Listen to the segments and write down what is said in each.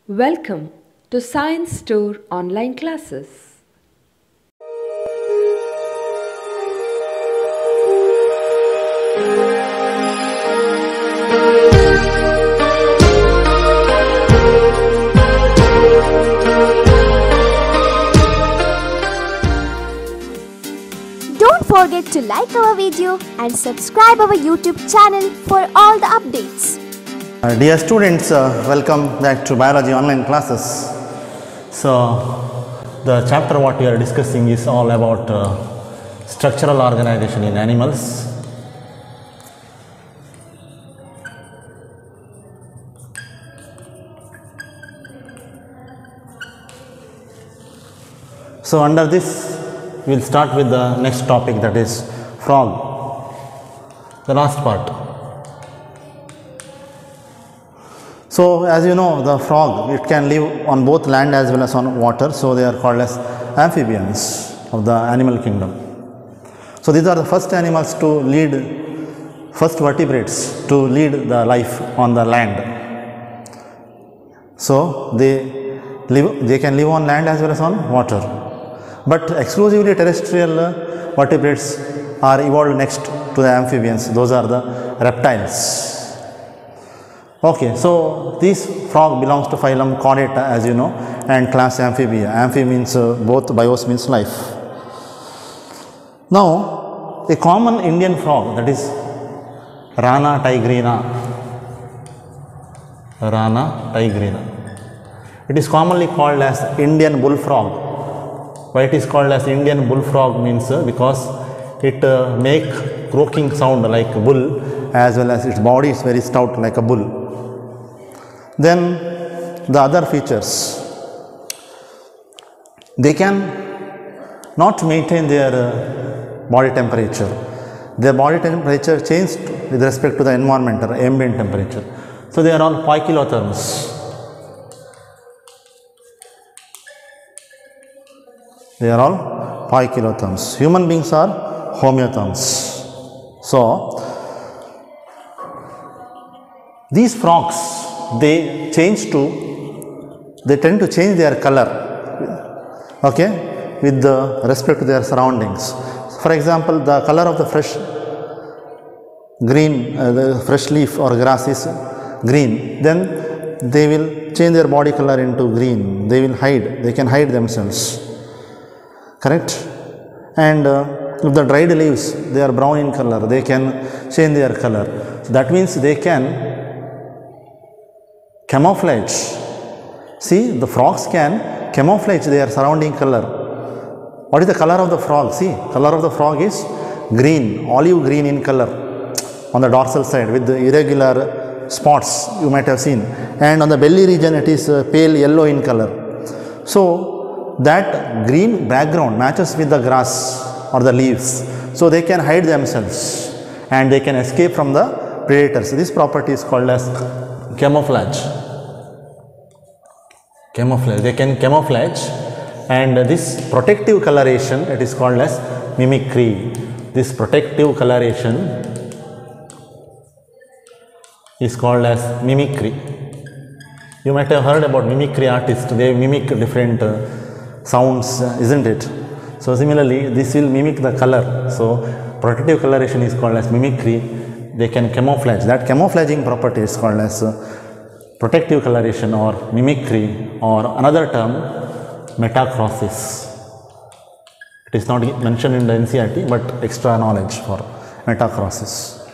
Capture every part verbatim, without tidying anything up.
Welcome to Science Store online classes. Don't forget to like our video and subscribe our YouTube channel for all the updates. Uh, dear students, uh, welcome back to biology online classes. So, the chapter what we are discussing is all about uh, structural organization in animals. So, under this we will start with the next topic, that is frog, the last part. So, as you know, the frog, it can live on both land as well as on water. So, they are called as amphibians of the animal kingdom. So, these are the first animals to lead, first vertebrates to lead the life on the land. So, they live, they can live on land as well as on water. But exclusively terrestrial vertebrates are evolved next to the amphibians. Those are the reptiles. Okay, so this frog belongs to phylum Chordata, as you know, and class Amphibia. Amphi means uh, both, bios means life. Now, a common Indian frog, that is Rana tigrina. Rana tigrina. It is commonly called as Indian bullfrog. Why it is called as Indian bullfrog means uh, because it uh, make croaking sound like a bull, as well as its body is very stout like a bull. Then the other features, they can not maintain their uh, body temperature. Their body temperature changed with respect to the environment or ambient temperature. So, they are all poikilotherms. They are all poikilotherms. Human beings are homeotherms. So, these frogs, they change to, they tend to change their color, okay, with the respect to their surroundings. For example, the color of the fresh green, uh, the fresh leaf or grass is green, then they will change their body color into green. They will hide, they can hide themselves, correct? And uh, if the dried leaves, they are brown in color, they can change their color. So, that means they can camouflage. See, the frogs can camouflage their surrounding color. What is the color of the frog? See, color of the frog is green, olive green in color on the dorsal side with the irregular spots you might have seen, and on the belly region it is uh, pale yellow in color. So, that green background matches with the grass or the leaves. So, they can hide themselves and they can escape from the predators. This property is called as camouflage. Camouflage. They can camouflage, and this protective coloration, it is called as mimicry. This protective coloration is called as mimicry. You might have heard about mimicry artists. They mimic different uh, sounds, uh, isn't it? So, similarly, this will mimic the color. So, protective coloration is called as mimicry. They can camouflage. That camouflaging property is called as uh, protective coloration or mimicry, or another term, metachrosis. It is not mentioned in the N C E R T, but extra knowledge for metachrosis.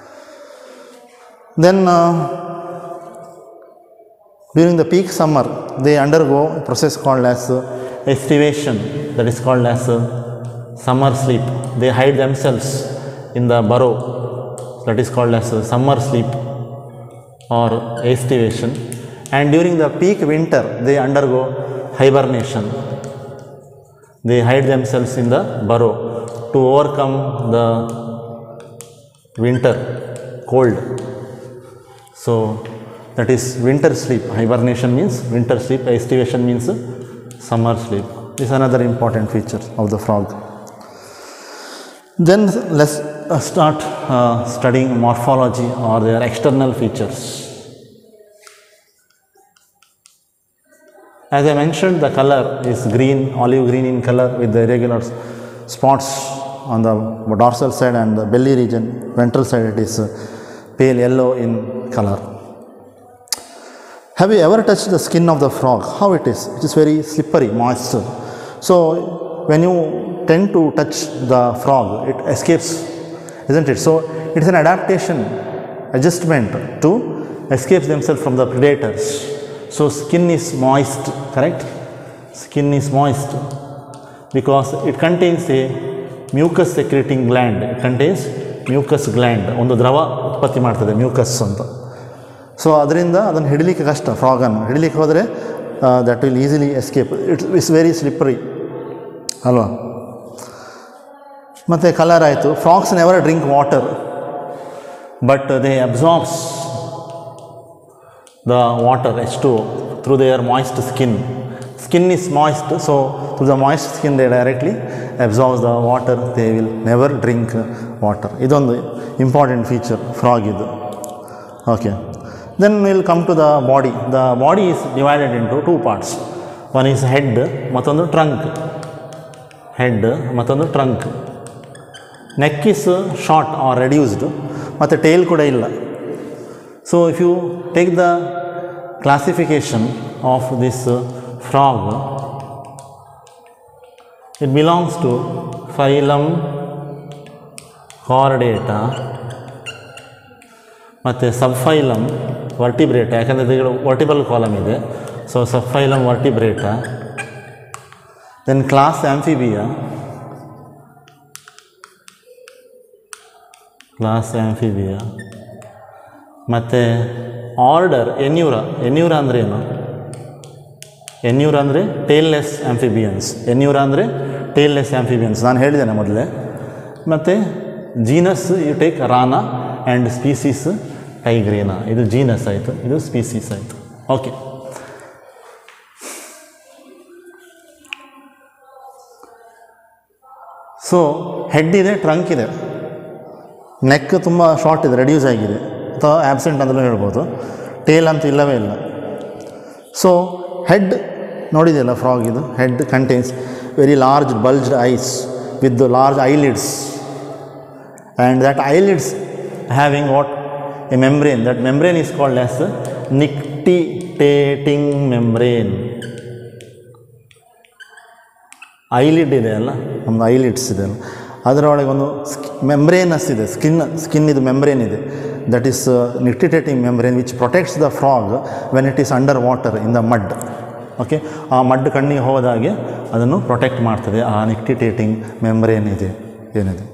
Then uh, during the peak summer, they undergo a process called as uh, estivation, that is called as uh, summer sleep. They hide themselves in the burrow, that is called as uh, summer sleep or estivation. And during the peak winter, they undergo hibernation. They hide themselves in the burrow to overcome the winter cold. So, that is winter sleep. Hibernation means winter sleep, estivation means summer sleep. This is another important feature of the frog. Then let us uh, start uh, studying morphology or their external features. As I mentioned, the color is green, olive green in color with the irregular spots on the dorsal side, and the belly region, ventral side, it is pale yellow in color. Have you ever touched the skin of the frog? How it is? It is very slippery, moist. So when you tend to touch the frog, it escapes, isn't it? So it is an adaptation, adjustment to escape themselves from the predators. So skin is moist, correct? Skin is moist because it contains a mucus secreting gland. It contains mucus gland. ಒಂದು ದ್ರವ ಉತ್ಪತ್ತಿ ಮಾಡ್ತದೆ mucus ಅಂತ. So ಅದರಿಂದ ಅದನ್ನು ಹಿಡಿಲಿಕ್ಕೆ ಕಷ್ಟ, ಫ್ರಾಗನ್ನು ಹಿಡಿಲಿಕ್ಕೆ ಹೋದರೆ that will easily escape. It's it's very slippery ಅಲ್ವಾ. ಮತ್ತು ಕಲರ್ ಆಯಿತು. Frogs never drink water but they absorbs the water H two O through their moist skin. Skin is moist, so through the moist skin they directly absorb the water. They will never drink water. ಇದೊಂದು important feature frog ಇದು. Okay, then we will come to the body. The body is divided into two parts. One is head, ಮತ್ತೊಂದು trunk. Head ಮತ್ತೊಂದು trunk. Neck is short or reduced, ಮತ್ತು tail ಕೂಡ ಇಲ್ಲ. So if you take the classification of this uh, frog, it belongs to phylum Chordata ಮತ್ತು subphylum Vertebrata. ಯಾಕಂದರೆ ಇದು vertebral column ಇದೆ, so subphylum Vertebrata. Then class Amphibia, class Amphibia. ಮತ್ತು order Anura. Anura ಅಂದರೆ ಏನು? ಎನ್ಯೂರ ಅಂದರೆ ಟೇಲ್ಲೆಸ್ ಆ್ಯಂಫಿಬಿಯನ್ಸ್. ಎನ್ಯೂರ ಅಂದರೆ ಟೇಲ್ಲೆಸ್ amphibians, ನಾನು ಹೇಳಿದ್ದೇನೆ ಮೊದಲೇ. ಮತ್ತು genus you take Rana and species tigrina. ಇದು ಜೀನಸ್ ಆಯಿತು, ಇದು ಸ್ಪೀಸೀಸ್ ಆಯಿತು. ಓಕೆ, ಸೊ ಹೆಡ್ ಇದೆ, ಟ್ರಂಕ್ ಇದೆ, ನೆಕ್ ತುಂಬ ಶಾರ್ಟ್ ಇದೆ, ರೆಡ್ಯೂಸ್ ಆಗಿದೆ ಅಥವಾ ಆ್ಯಬ್ಸೆಂಟ್ ಅಂತಲೂ ಹೇಳ್ಬೋದು. ಟೇಲ್ ಅಂತೂ ಇಲ್ಲವೇ ಇಲ್ಲ. ಸೊ ಹೆಡ್ ನೋಡಿದೆಯಲ್ಲ ಫ್ರಾಗ್, ಇದು head contains very large bulged eyes with large eyelids, and that eyelids having what a membrane. That membrane is called as nictitating membrane. Eyelid ಇದೆ ಅಲ್ಲ, ನಮ್ಮದು ಐಲಿಡ್ಸ್ ಇದೆ ಅಲ್ಲ, ಅದರೊಳಗೆ ಒಂದು ಸ್ಕಿ ಮೆಮ್ಬ್ರೇನಸ್ ಇದೆ, ಸ್ಕಿನ್ ಸ್ಕಿನ್ ಇದು ಮೆಮ್ಬ್ರೇನ್ ಇದೆ. That is uh, nictitating membrane which protects the frog when it is under water in the mud. Okay, ಆ ಮಡ್ ಕಣ್ಣಿಗೆ ಹೋದಾಗೆ ಅದನ್ನು ಪ್ರೊಟೆಕ್ಟ್ ಮಾಡ್ತದೆ ಆ ನಿಕ್ಟಿಟೇಟಿಂಗ್ ಮೆಮ್ಬ್ರೇನ್ ಇದೆ ಏನಿದೆ.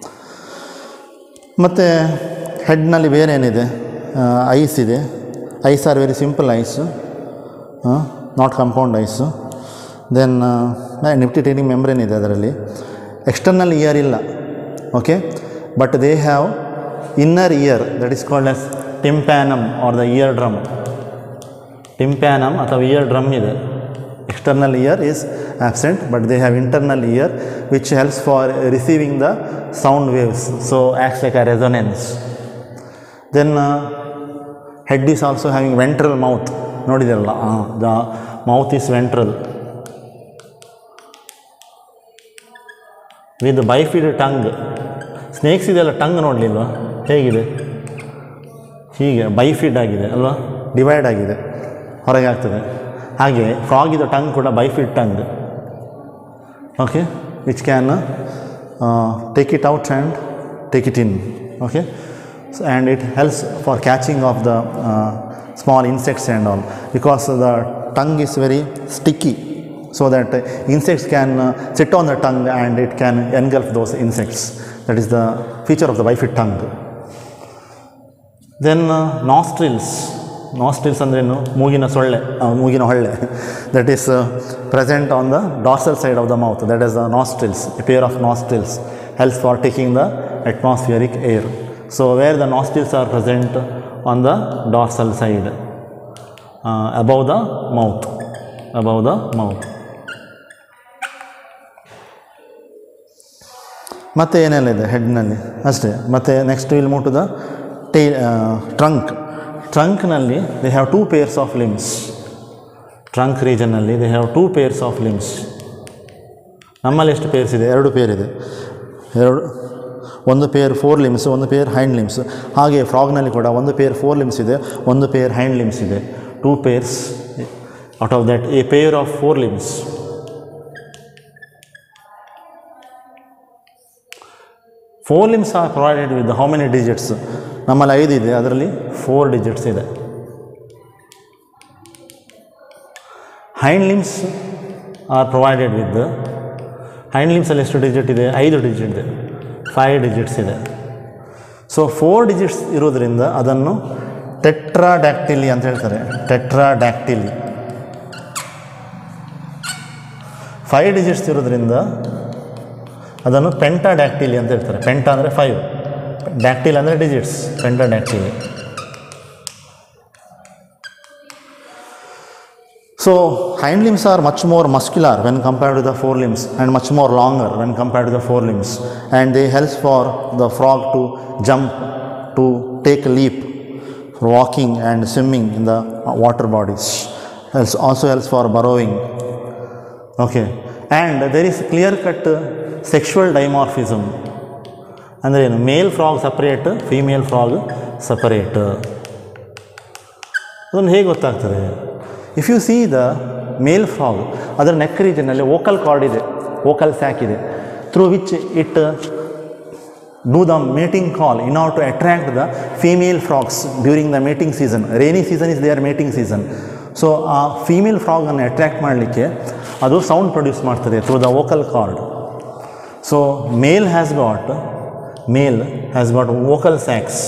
ಮತ್ತು ಹೆಡ್ನಲ್ಲಿ ಬೇರೆ ಏನಿದೆ? ಐಸ್ ಇದೆ. Eyes are very simple eyes, not compound eyes. Then nictitating membrane ಇದೆ ಅದರಲ್ಲಿ. ಎಕ್ಸ್ಟರ್ನಲ್ ಇಯರ್ ಇಲ್ಲ, okay, but they have inner ear that is called as tympanum or the ear drum. Tympanum ಅಥವಾ ear drum ಇದೆ. External ear is absent, but they have internal ear which helps for receiving the sound waves, so acts like a resonance. Then uh, head is also having ventral mouth. ನೋಡಿದಿರಲ್ಲ, the mouth is ventral with bifid tongue. Snakes ಇದೆಲ್ಲ tongue ನೋಡಲಿಲ್ವಾ ಹೇಗಿದೆ? ಹೀಗೆ ಬೈಫಿಡ್ ಆಗಿದೆ ಅಲ್ವಾ, divide ಆಗಿದೆ, ಹೊರಗೆ ಆಗ್ತದೆ. ಹಾಗೆ ಫ್ರಾಗ್ ಇದು ಟಂಗ್ ಕೂಡ bifid tongue, okay, which can take it out and take it in, okay, and it helps for catching of the small insects and all, because the tongue is very sticky, so that insects can uh, sit on the tongue and it can engulf those insects. That is the feature of the bifid tongue. Then uh, nostrils. Nostrils ಅಂದ್ರೇನು? ಮೂಗಿನ ಸೊಳ್ಳೆ, ಮೂಗಿನ ಹೊಳ್ಳೆ. That is uh, present on the dorsal side of the mouth. That is the nostrils. A pair of nostrils helps for taking the atmospheric air. So where the nostrils are present on the dorsal side, uh, above the mouth, above the mouth. ಮತ್ತು ಏನೆಲ್ಲ ಇದೆ ಹೆಡ್ನಲ್ಲಿ ಅಷ್ಟೇ. ಮತ್ತು next will move to the ಟೇ trunk. ಟ್ರಂಕ್ನಲ್ಲಿ they have two pairs of limbs. Trunk ರೀಜನ್ನಲ್ಲಿ they have two pairs of limbs. ನಮ್ಮಲ್ಲಿ ಎಷ್ಟು ಪೇರ್ಸ್ ಇದೆ? ಎರಡು ಪೇರ್ ಇದೆ. ಎರಡು, ಒಂದು ಪೇರ್ ಫೋರ್ ಲಿಮ್ಸ್, ಒಂದು ಪೇರ್ ಹೈಂಡ್ ಲಿಮ್ಸ್. ಹಾಗೆ ಫ್ರಾಗ್ನಲ್ಲಿ ಕೂಡ ಒಂದು ಪೇರ್ ಫೋರ್ ಲಿಮ್ಸ್ ಇದೆ, ಒಂದು ಪೇರ್ ಹೈಂಡ್ ಲಿಮ್ಸ್ ಇದೆ. Two pairs out of that a pair of fore limbs. Fore limbs are provided with how many digits? ನಮ್ಮಲ್ಲಿ ಐದು ಇದೆ, ಅದರಲ್ಲಿ ಫೋರ್ ಡಿಜಿಟ್ಸ್ ಇದೆ. Hind limbs are provided with, hind ಲಿಮ್ಸಲ್ಲಿ ಎಷ್ಟು ಡಿಜಿಟ್ ಇದೆ? ಐದು ಡಿಜಿಟ್ ಇದೆ, ಫೈವ್ ಡಿಜಿಟ್ಸ್ ಇದೆ. ಸೊ ಫೋರ್ ಡಿಜಿಟ್ಸ್ ಇರೋದ್ರಿಂದ ಅದನ್ನು ಟೆಟ್ರಾಡ್ಯಾಕ್ಟಿಲಿ ಅಂತ ಹೇಳ್ತಾರೆ. ಟೆಟ್ರಾಡ್ಯಾಕ್ಟಿಲಿ. ಫೈವ್ ಡಿಜಿಟ್ಸ್ ಇರೋದ್ರಿಂದ ಅದನ್ನು ಪೆಂಟಾಡ್ಯಾಕ್ಟಿಲಿ ಅಂತ ಹೇಳ್ತಾರೆ. ಪೆಂಟಾ ಅಂದರೆ ಫೈವ್, ಡ್ಯಾಕ್ಟಿಲ್ ಅಂದರೆ digits, pentadactyly. So hind limbs are much more muscular when compared to the forelimbs and much more longer when compared to the forelimbs, and they help for the frog to jump, to take a leap, for walking and swimming in the water bodies. It also helps for burrowing. Okay, and there is clear cut sexual dimorphism. ಅಂದರೆ ಏನು? Male frog separate, female frog separate. ಅದನ್ನು ಹೇಗೆ ಗೊತ್ತಾಗ್ತದೆ? If you see the male frog, ಅದರ neck ರೀಜನ್ನಲ್ಲಿ vocal cord ಇದೆ, vocal sac ಇದೆ, through which it do the mating call in order to attract the female frogs during the mating season. Rainy season is their mating season. So ಆ female ಫ್ರಾಗನ್ನು attract ಮಾಡಲಿಕ್ಕೆ ಅದು sound produce ಮಾಡ್ತದೆ through the vocal cord. So male has got mail has got vocal sacs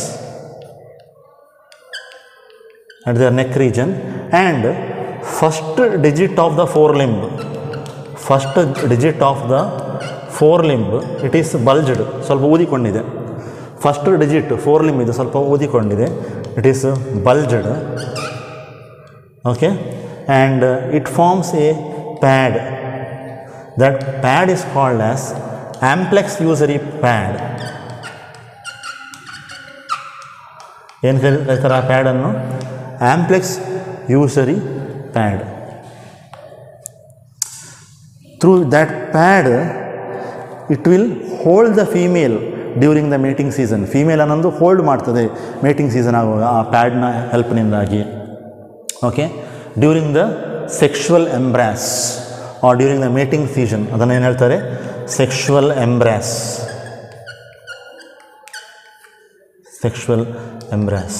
at their neck region, and first digit of the forelimb, first digit of the forelimb, it is bulged, ಸ್ವಲ್ಪ ಊದಿಕೊಂಡಿದೆ. First digit fore limb ಇದು ಸ್ವಲ್ಪ ಊದಿಕೊಂಡಿದೆ, it is bulged. Okay, and it forms a pad. That pad is called as amplexory pad. ಏನು ಹೇಳ್ತಾರೆ ಆ ಪ್ಯಾಡನ್ನು? Amplexory pad. Through that pad it will hold the female during the mating season. Female ಅನ್ನೊಂದು hold ಮಾಡ್ತದೆ mating season ಆಗುವಾಗ ಆ ಪ್ಯಾಡ್ನ ಹೆಲ್ಪ್ನಿಂದಾಗಿ. Okay, during the sexual embrace or during the mating season, ಅದನ್ನು ಏನು ಹೇಳ್ತಾರೆ? Sexual embrace. Sexual embrace.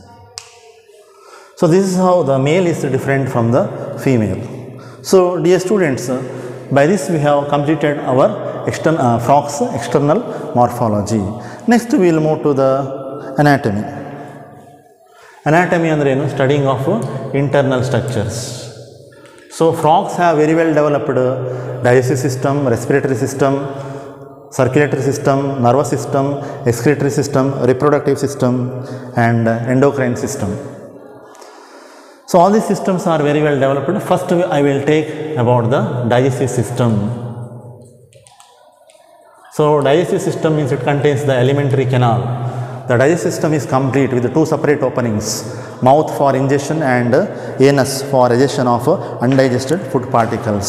So this is how the male is different from the female. So dear students, by this we have completed our external uh, frog's external morphology. Next we will move to the anatomy. Anatomy andre enu? Studying of internal structures. So frogs have very well developed digestive system, respiratory system, circulatory system, nervous system, excretory system, reproductive system, and endocrine system. So all these systems are very well developed. First I will take about the digestive system. So digestive system means it contains the alimentary canal. The digestive system is complete with two separate openings, mouth for ingestion and anus for egestion of undigested food particles.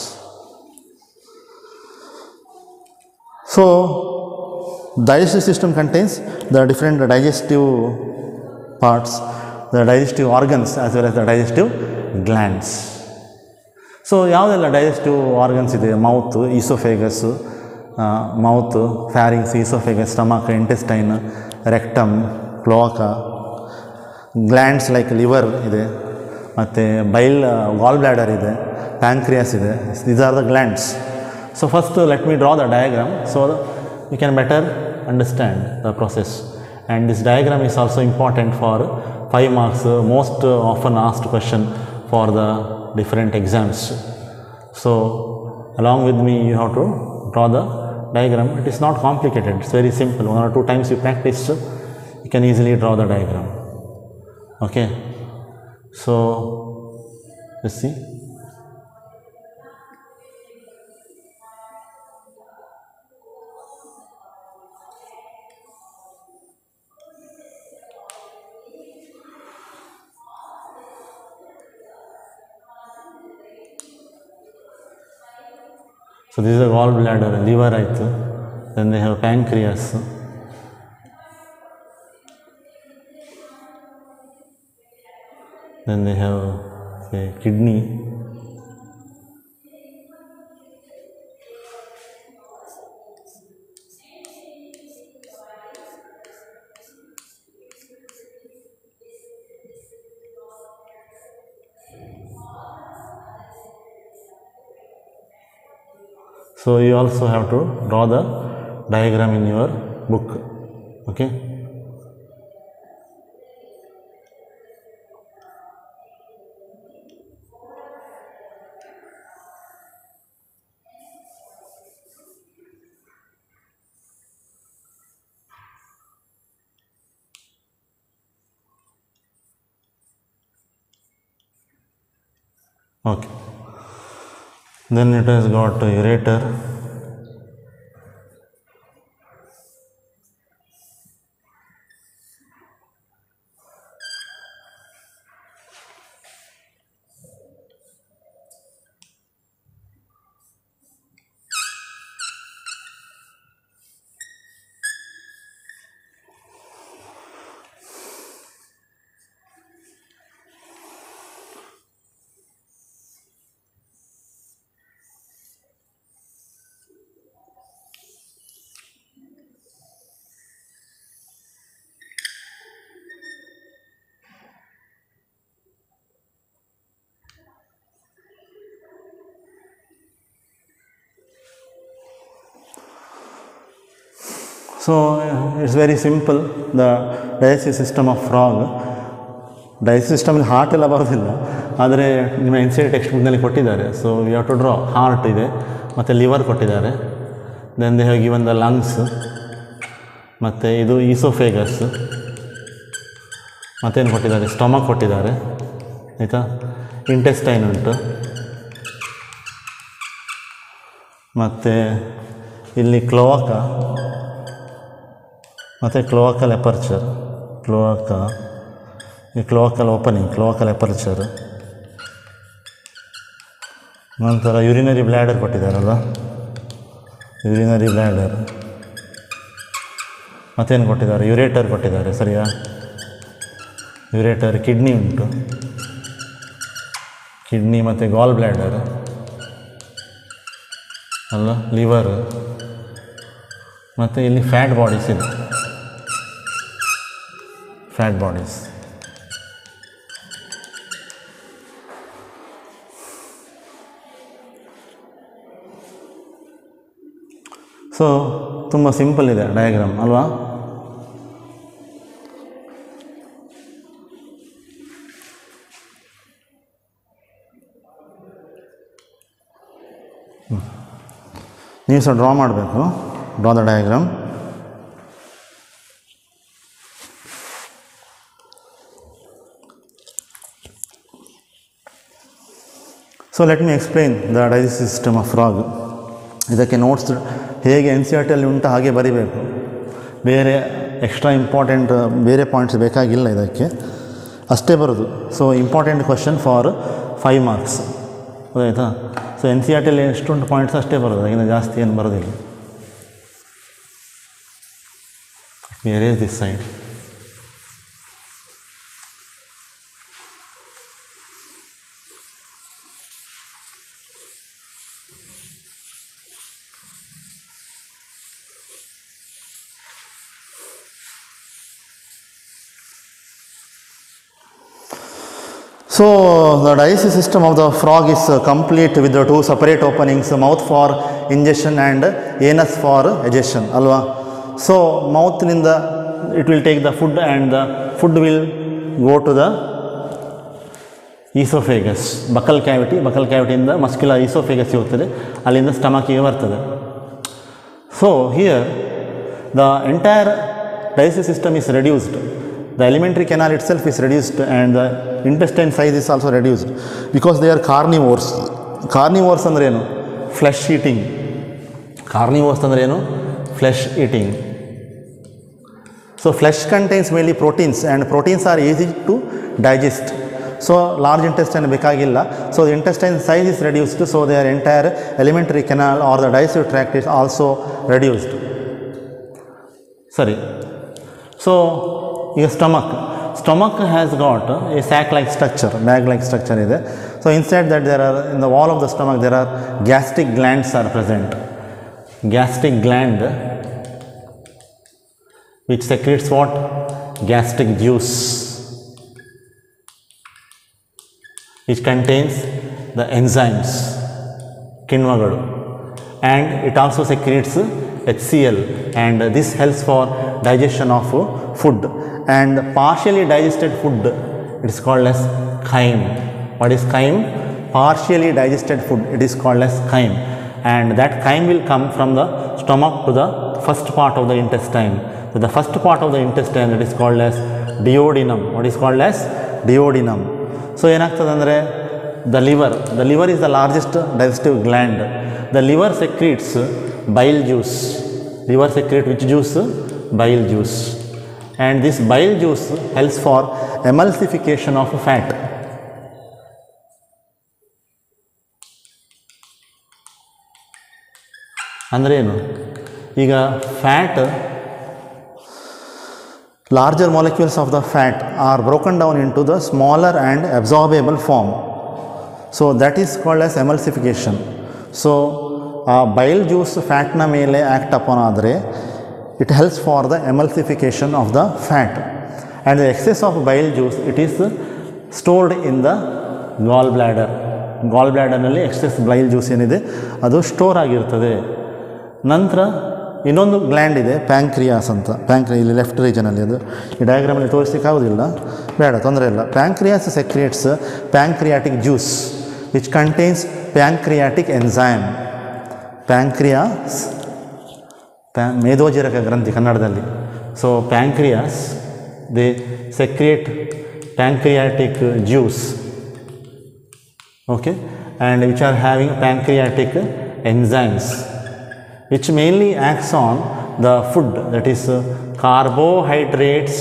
So digestive system contains the different digestive parts, the digestive organs as well as the digestive glands. So ಯಾವುದೆಲ್ಲ digestive organs ಇದೆ? Mouth, oesophagus, mouth, pharynx, oesophagus, stomach, intestine, rectum, cloaca, glands like liver ಇದೆ, ಮತ್ತು bile gall bladder ಇದೆ, pancreas ಇದೆ. These are the glands. So first let me draw the diagram so you can better understand the process. And this diagram is also important for five marks, uh, most uh, often asked question for the different exams. So along with me you have to draw the diagram. It is not complicated, it's very simple. One or two times you practice, you can easily draw the diagram. Okay, so let's see. So this is a gallbladder, liver ಆಯಿತು. Then they have pancreas. Then they have say, kidney. So you also have to draw the diagram in your book. Okay. Okay. Then it has got a ureter. So it's very simple, the digestive system of frog. Digestive system ಅಲ್ಲಿ heart ಎಲ್ಲ ಬರೋದಿಲ್ಲ, ಆದರೆ ನಿಮ್ಮ N C R T ಟೆಕ್ಸ್ಟ್ ಬುಕ್ನಲ್ಲಿ ಕೊಟ್ಟಿದ್ದಾರೆ. So we have to draw heart ಇದೆ, ಮತ್ತು ಲಿವರ್ ಕೊಟ್ಟಿದ್ದಾರೆ. Then they have given the lungs, ಮತ್ತು ಇದು ಈಸೋಫೇಗಸ್, ಮತ್ತೇನು ಕೊಟ್ಟಿದ್ದಾರೆ, ಸ್ಟಮಕ್ ಕೊಟ್ಟಿದ್ದಾರೆ ಆಯಿತಾ. ಇಂಟೆಸ್ಟೈನ್ ಉಂಟು, ಮತ್ತು ಇಲ್ಲಿ ಕ್ಲೋವಾಕ, ಮತ್ತು ಕ್ಲೋವಾಕಲ್ ಎಪರ್ಚರ್, ಕ್ಲೋವಾಕ ಈ ಕ್ಲೋವಾಕಲ್ ಓಪನಿಂಗ್, ಕ್ಲೋವಾಕಲ್ ಎಪರ್ಚರ್. ನಂತರ ಯೂರಿನರಿ ಬ್ಲ್ಯಾಡರ್ ಕೊಟ್ಟಿದ್ದಾರಲ್ಲ, ಯೂರಿನರಿ ಬ್ಲ್ಯಾಡರ್. ಮತ್ತೇನು ಕೊಟ್ಟಿದ್ದಾರೆ, ಯುರೇಟರ್ ಕೊಟ್ಟಿದ್ದಾರೆ, ಸರಿಯಾ. ಯುರೇಟರ್, ಕಿಡ್ನಿ ಉಂಟು, ಕಿಡ್ನಿ ಮತ್ತು ಗಾಲ್ ಬ್ಲ್ಯಾಡರ್ ಅಲ್ಲ, ಲಿವರ್, ಮತ್ತು ಇಲ್ಲಿ ಫ್ಯಾಟ್ ಬಾಡೀಸ್ ಇದೆ, ಫ್ಯಾಟ್ ಬಾಡೀಸ್. ಸೊ ತುಂಬ ಸಿಂಪಲ್ ಇದೆ ಡಯಾಗ್ರಾಮ್ ಅಲ್ವಾ. ನೀವು ಸಹ ಡ್ರಾ ಮಾಡಬೇಕು, draw the diagram. So let me explain the digestive system of frog. ಇದಕ್ಕೆ ನೋಟ್ಸ್ ಹೇಗೆ ಎನ್ ಸಿ ಆರ್ ಟಿಯಲ್ಲಿ ಉಂಟು ಹಾಗೆ ಬರಿಬೇಕು, ಬೇರೆ ಎಕ್ಸ್ಟ್ರಾ ಇಂಪಾರ್ಟೆಂಟ್ ಬೇರೆ ಪಾಯಿಂಟ್ಸ್ ಬೇಕಾಗಿಲ್ಲ, ಇದಕ್ಕೆ ಅಷ್ಟೇ ಬರೋದು. So important question for five marks, ಗೊತ್ತಾಯ್ತಾ. ಸೊ ಎನ್ ಸಿ ಆರ್ ಟಿಯಲ್ಲಿ ಎಷ್ಟುಂಟು ಪಾಯಿಂಟ್ಸ್ ಅಷ್ಟೇ ಬರೋದು, ಅದಕ್ಕಿಂತ ಜಾಸ್ತಿ ಏನು ಬರೋದಿಲ್ಲ. Erase this side. So the digestive system of the frog is uh, complete with the two separate openings, mouth for ingestion and anus for egestion, alva. So mouth ninda it will take the food and the food will go to the esophagus, buccal cavity, buccal cavity inda muscular esophagus ಹೋಗ್ತದೆ, ಅಲ್ಲಿಂದ ಸ್ಟಮಕ್ಕಿಗೆ ಬರ್ತದೆ. So here the entire digestive system is reduced. The alimentary canal itself is reduced and the intestine size is also reduced because they are carnivores. Carnivores ಅಂದ್ರೆ ಏನು, flesh eating. Carnivores ಅಂದ್ರೆ ಏನು, flesh eating. So flesh contains mainly proteins and proteins are easy to digest. So large intestine ಬೇಕಾಗಿಲ್ಲ. So the intestine size is reduced, so their entire alimentary canal or the digestive tract is also reduced. Sorry. So your stomach stomach has got a sac like structure, bag like structure ಇದೆ. So inside that there are, in the wall of the stomach there are gastric glands are present. Gastric gland which secretes what? Gastric juice, which contains the enzymes, ಕಿಣ್ವಗಳು, and it also secretes H C L, and this helps for digestion of food, and partially digested food, it is called as chyme. What is chyme? Partially digested food, it is called as chyme, and that chyme will come from the stomach to the first part of the intestine. So the first part of the intestine, it is called as duodenum. What is called as duodenum? So ಏನಾಗ್ತದೆ ಅಂದರೆ the liver, the liver is the largest digestive gland. The liver secretes bile juice. Liver secretes which juice? Bile juice. And this bile juice helps for emulsification of fat. ಅಂದರೆ ಏನು? ಈಗ fat, larger molecules of the fat are broken down into the smaller and absorbable form. So that is called as emulsification. So uh, bile juice fat na mele act upon adre, it helps for the emulsification of the fat, and the excess of bile juice, it is stored in the gallbladder. Gallbladder nalli excess bile juice enide adu store ಆಗಿರುತ್ತದೆ. ನಂತರ ಇನ್ನೊಂದು gland ಇದೆ, pancreas ಅಂತ. ಪ್ಯಾಂಕ್ರಿಯಾ ಇಲ್ಲಿ left ರೀಜನಲ್ಲಿ, ಅದು ಈ ಡಯಾಗ್ರಾಮಲ್ಲಿ ತೋರಿಸಲಿಕ್ಕೆ ಆಗೋದಿಲ್ಲ, ಬೇಡ, ತೊಂದರೆ ಇಲ್ಲ. Pancreas secretes pancreatic juice which contains pancreatic enzyme. Pancreas ಪ್ಯಾ ಮೇದೋಜೀರಕ ಗ್ರಂಥಿ ಕನ್ನಡದಲ್ಲಿ. So pancreas they secrete pancreatic juice, okay, and which are having pancreatic enzymes which mainly acts on the food, that is uh, carbohydrates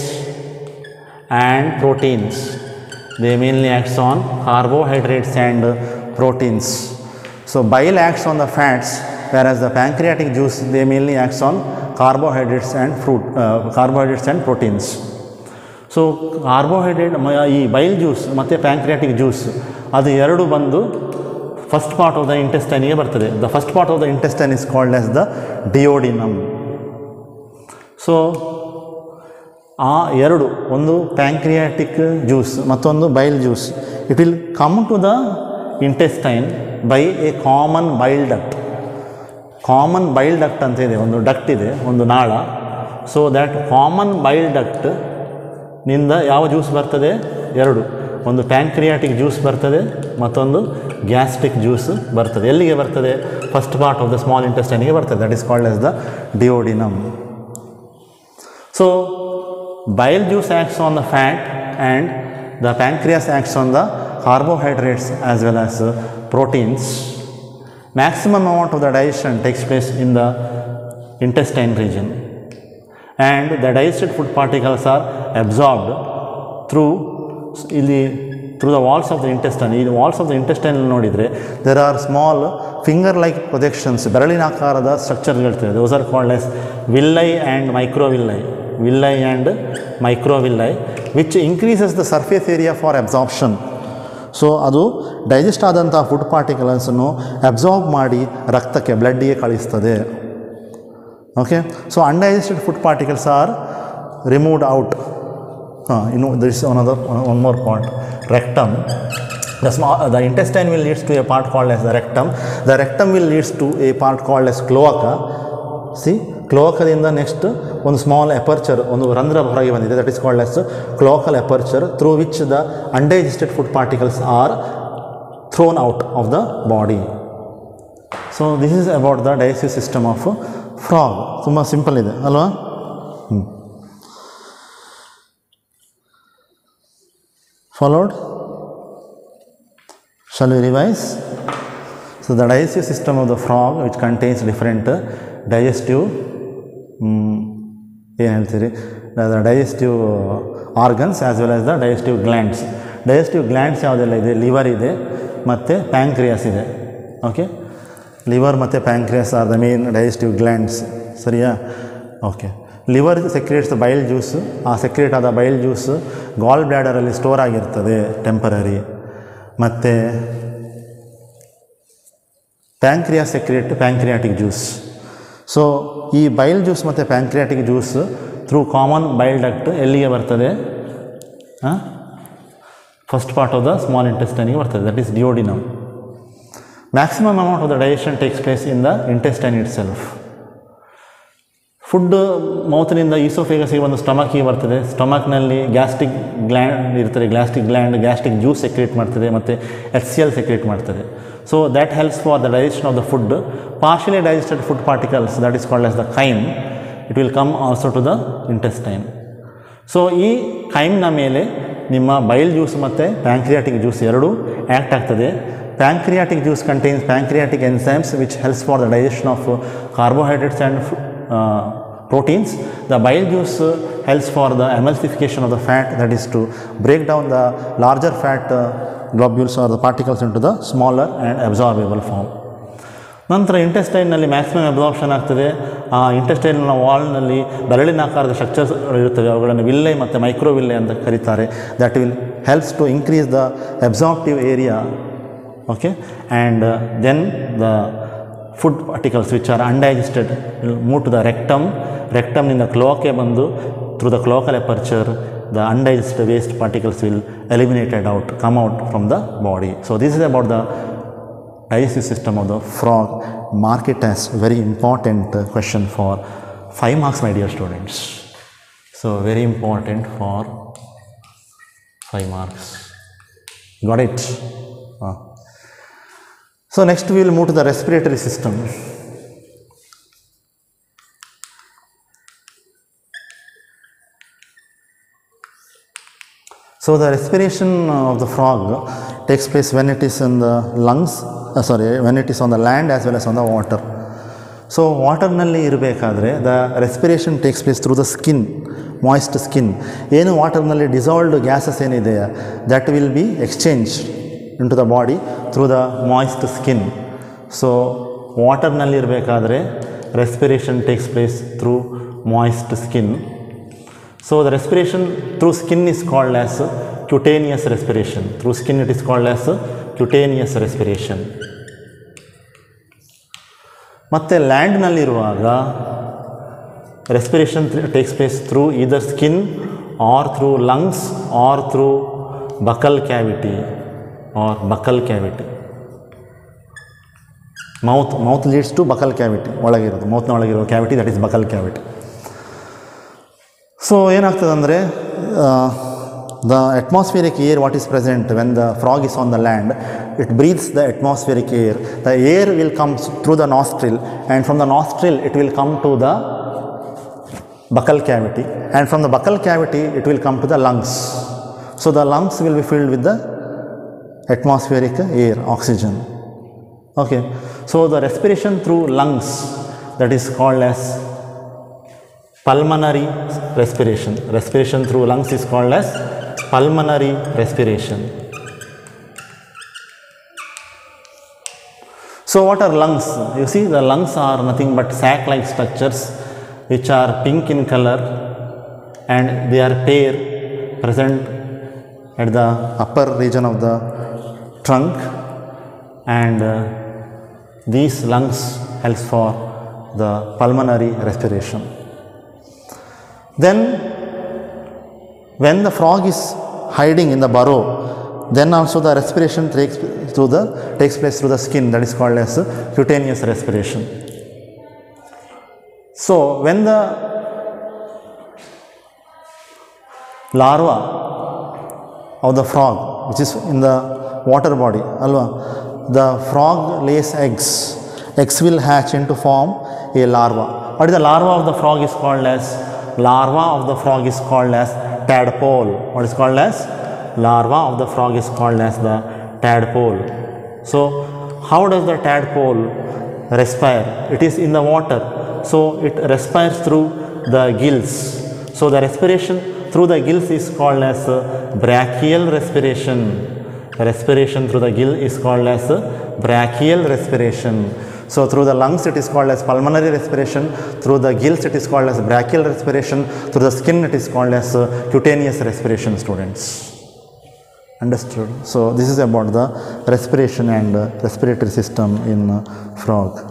and proteins. They mainly acts on carbohydrates and uh, proteins. So bile acts on the fats, whereas the pancreatic juice, they mainly acts on carbohydrates and fruit uh, carbohydrates and proteins. So carbohydrate ಈ bile juice ಮತ್ತು pancreatic juice ಅದು ಎರಡು ಬಂದು first part of the ಇಂಟೆಸ್ಟೈನಿಗೆ ಬರ್ತದೆ. The first part of the intestine is called as the duodenum. So ಆ ಎರಡು, ಒಂದು ಪ್ಯಾಂಕ್ರಿಯಾಟಿಕ್ ಜ್ಯೂಸ್ ಮತ್ತೊಂದು bile juice, it will come to the intestine by a common bile duct. Common bile duct ಅಂತ ಇದೆ, ಒಂದು duct ಇದೆ, ಒಂದು ನಾಳ. So that common bile duct ನಿಂದ ಯಾವ ಜ್ಯೂಸ್ ಬರ್ತದೆ? ಎರಡು, ಒಂದು ಪ್ಯಾಂಕ್ರಿಯಾಟಿಕ್ ಜ್ಯೂಸ್ ಬರ್ತದೆ, ಮತ್ತೊಂದು ಗ್ಯಾಸ್ಟ್ರಿಕ್ ಜ್ಯೂಸ್ ಬರ್ತದೆ. ಎಲ್ಲಿಗೆ ಬರ್ತದೆ? First part of the small ಇಂಟೆಸ್ಟೈನಿಗೆ ಬರ್ತದೆ. That is called as the duodenum. So bile juice acts on the fat and the pancreas acts on the carbohydrates as well as uh, proteins. Maximum amount of the digestion takes place in the intestine region, and the digested food particles are absorbed through ಇಲ್ಲಿ through the walls of the intestine. ಈ walls of the intestine ನೋಡಿದರೆ there are small finger like projections, ಬೆರಳಿನಾಕಾರದ ಸ್ಟ್ರಕ್ಚರ್ಗಳಿರ್ತವೆ. those are called as villi and microvilli. villi and microvilli which increases the surface area for absorption. So ಅದು digest ಆದಂಥ food ಪಾರ್ಟಿಕಲ್ಸನ್ನು absorb ಮಾಡಿ ರಕ್ತಕ್ಕೆ, ಬ್ಲಡ್ಡಿಗೆ ಕಳಿಸ್ತದೆ. Okay, so undigested food particles are removed out. ಹಾಂ, ಇನ್ನು this one other one more part, rectum. The small, the intestine will leads to a part called as the rectum. The rectum will leads to a part called as cloaca. See, ಕ್ಲೋಕದಿಂದ next ಒಂದು small aperture, ಒಂದು ರಂಧ್ರ ಹೊರಗೆ ಬಂದಿದೆ, that is called as cloacal aperture, through which the undigested food particles are thrown out of the body. So this is about the digestive system of frog. ತುಂಬ simple ಇದೆ ಅಲ್ವಾ? ಹ್ಞೂ, followed. Shall we revise? So the digestive system of the frog, which contains different uh, digestive ಏನು ಹೇಳ್ತೀರಿ the digestive organs as well as the digestive glands. Digestive glands ಯಾವುದೆಲ್ಲ ಇದೆ, liver ಇದೆ ಮತ್ತು ಪ್ಯಾಂಕ್ರಿಯಾಸ್ ಇದೆ. ಓಕೆ, ಲಿವರ್ ಮತ್ತು pancreas are the main digestive glands. ಸರಿಯಾ? Okay. Liver secretes bile juice, ಆ ಸೆಕ್ರೇಟ್ ಆದ ಬೈಲ್ ಜ್ಯೂಸು ಗಾಲ್ ಬ್ಲ್ಯಾಡರಲ್ಲಿ ಸ್ಟೋರ್ ಆಗಿರ್ತದೆ ಟೆಂಪರರಿ. ಮತ್ತು pancreas secrete pancreatic juice. So ಈ ಬೈಲ್ ಜ್ಯೂಸ್ ಮತ್ತು pancreatic juice through common bile duct ಎಲ್ಲಿಗೆ ಬರ್ತದೆ? First part of the small ಇಂಟೆಸ್ಟೈನಿಗೆ ಬರ್ತದೆ, that is duodenum. Maximum amount of the digestion takes place in the intestine itself. Food ಮೌತ್ನಿಂದ ಈಸೋಫೇಗಸ್ಗೆ ಬಂದು ಸ್ಟಮಕ್ಕಿಗೆ ಬರ್ತದೆ. ಸ್ಟಮಕ್ನಲ್ಲಿ ಗ್ಯಾಸ್ಟ್ರಿಕ್ ಗ್ಲ್ಯಾಂಡ್ ಇರ್ತದೆ, gastric gland gastric juice secrete ಮಾಡ್ತದೆ ಮತ್ತು ಎಚ್ ಸಿ ಎಲ್ ಸೆಕ್ರೇಟ್ ಮಾಡ್ತದೆ. So that helps for the digestion of the food. Partially digested food particles, that is called as the chyme, it will come also to the intestine. So ಈ ಖೈಮ್ನ ಮೇಲೆ ನಿಮ್ಮ bile juice ಮತ್ತು pancreatic juice ಎರಡೂ act ಆಗ್ತದೆ. Pancreatic juice contains pancreatic enzymes which helps for the digestion of carbohydrates and proteins. The bile juice uh, helps for the emulsification of the fat, that is to break down the larger fat uh, globules or the particles into the smaller and absorbable form. ನಂತರ ಇಂಟೆಸ್ಟೈನ್ನಲ್ಲಿ maximum absorption ಆಗ್ತದೆ. ಆ ಇಂಟೆಸ್ಟೈನ್ನ ವಾಲ್ನಲ್ಲಿ ಬೆರಳಿನಾಕಾರದ structures ಇರುತ್ತವೆ, ಅವುಗಳನ್ನು Willey ಮತ್ತು microvilli ಅಂತ ಕರೀತಾರೆ. That will helps to increase the absorptive area. Okay, and then the food particles which are undigested will move to the rectum. Rectum in the cloaca ಬಂದು through the cloacal aperture the undigested waste particles will eliminated out, come out from the body. So this is about the digestive system of the frog. Mark it as very important uh, question for five marks, my dear students. So very important for five marks. Got it? Uh. So next we will move to the respiratory system. So the respiration of the frog takes place when it is in the lungs, uh, sorry, when it is on the land as well as on the water. So water nalli irbekadre the respiration takes place through the skin, moist skin. Enu water nalli dissolved gases enide that will be exchanged into the body through the moist skin. So water nalli irbekadre respiration takes place through moist skin. So the respiration through skin is called as cutaneous respiration. Through skin it is called as cutaneous respiration. ಮತ್ತೆ land ನಲ್ಲಿರುವಾಗ respiration takes place through either skin or through lungs or through buccal cavity or buccal cavity. Mouth, mouth leads to buccal cavity. ಒಳಗಿರೋದು ಮೌತ್ನ ಒಳಗಿರೋ cavity, that is buccal cavity. So ಏನಾಗ್ತದೆ ಅಂದರೆ the atmospheric air what is present when the frog is on the land, it breathes the atmospheric air. The air will come through the nostril, and from the nostril it will come to the buccal cavity, and from the buccal cavity it will come to the lungs. So the lungs will be filled with the atmospheric air, oxygen. Okay, so the respiration through lungs, that is called as pulmonary respiration. Respiration through lungs is called as pulmonary respiration. So what are lungs? You see, the lungs are nothing but sac-like structures which are pink in color, and they are pair present at the upper region of the trunk, and uh, these lungs helps for the pulmonary respiration. Then when the frog is hiding in the burrow, then also the respiration takes through the takes place through the skin, that is called as cutaneous respiration. So when the larva of the frog, which is in the water body, alva, the frog lays eggs. Eggs will hatch into form a larva. What is the larva of the frog is called as? Larva of the frog is called as tadpole. What is called as? Larva of the frog is called as the tadpole. So how does the tadpole respire? It is in the water, so it respires through the gills. So the respiration through the gills is called as brachial respiration. Respiration through the gill is called as brachial respiration. So through the lungs it is called as pulmonary respiration, through the gills it is called as brachial respiration, through the skin it is called as cutaneous respiration, students. Understood? So this is about the respiration and respiratory system in frog.